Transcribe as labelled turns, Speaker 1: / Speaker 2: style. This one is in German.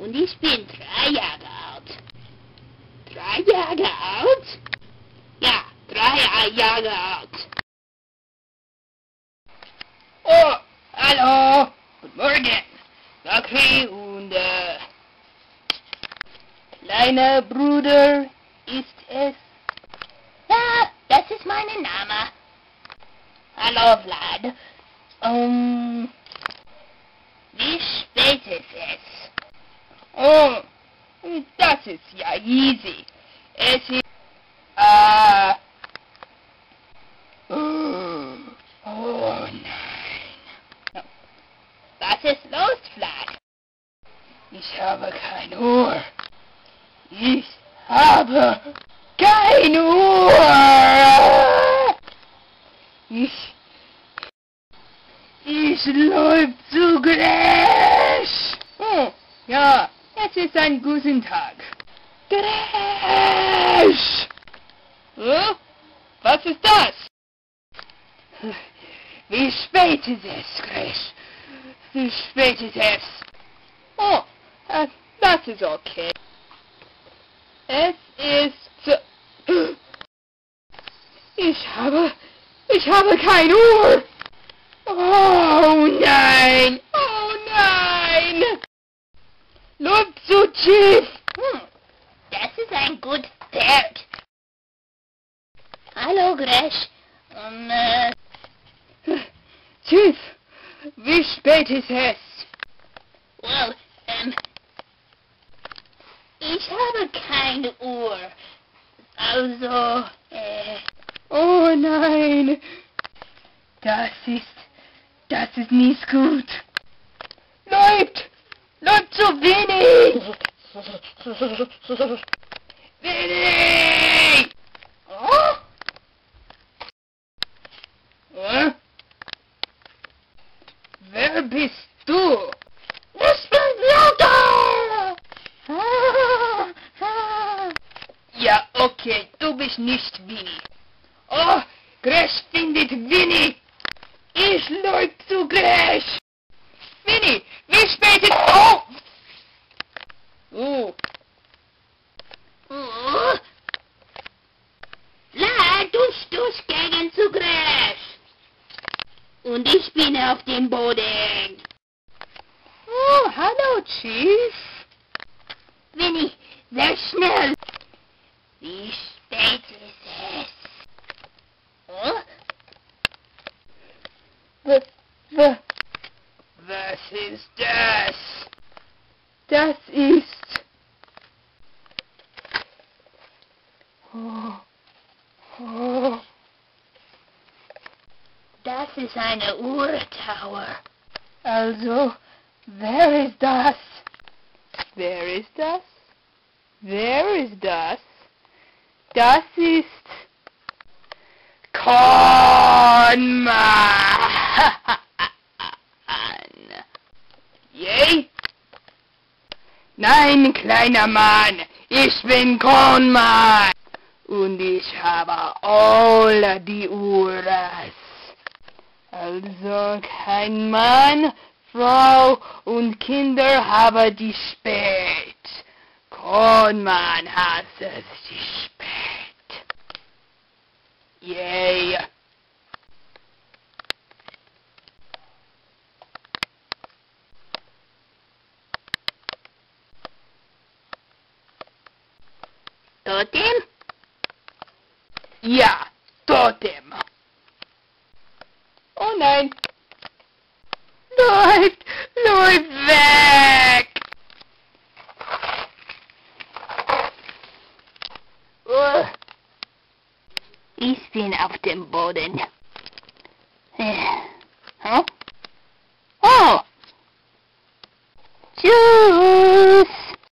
Speaker 1: Und ich bin 3 Jahre alt. 3 Jahre alt? Ja, 3 Jahre alt. Oh, hallo, guten Morgen. Zakri und kleiner Bruder ist es. Ja, das ist mein Name. Hallo, Vlad. Wie spät ist es? Oh, das ist ja easy. Es ist, oh nein. Was ist los, Vlad? Ich habe keine Uhr. Ich habe keine Uhr. Ich läuft zu Crash. Oh, ja, es ist ein guter Tag. Crash! Oh, was ist das? Wie spät ist es, Crash? Wie spät ist es? Oh, das ist okay. Es ist... Ich habe keine Uhr. Oh nein! Oh nein! Läuft so tief! Das ist ein gut Pferd. Hallo, Crash. Tief! Wie spät ist es? Well, ich habe keine Uhr. Also, Oh nein! Das ist nicht gut. Läuft zu wenig. Wenig. Oh? Wer bist du? Ich bin Lothar. Ja, okay, du bist nicht Winnie. Oh, Crash findet Winnie. Ich läuft zu Crash! Winnie, wie spät ist... Oh! Vlad, du stoßt gegen zu Crash! Und ich bin auf dem Boden. Oh, hallo, Chief. Winnie, sehr schnell. Wie spät ist es? Oh? Was ist das? Das ist... Das ist eine Uhrtower. Also, wer ist das? Wer ist das? Wer ist das? Das ist... Konman! Yay? Nein, kleiner Mann, ich bin Konman und ich habe all die Uhren. Also kein Mann, Frau und Kinder haben die spät. Konman hat es die spät. Yay! Totem? Ja, Totem. Oh nein. Läuft weg. Ich bin auf dem Boden. Huh?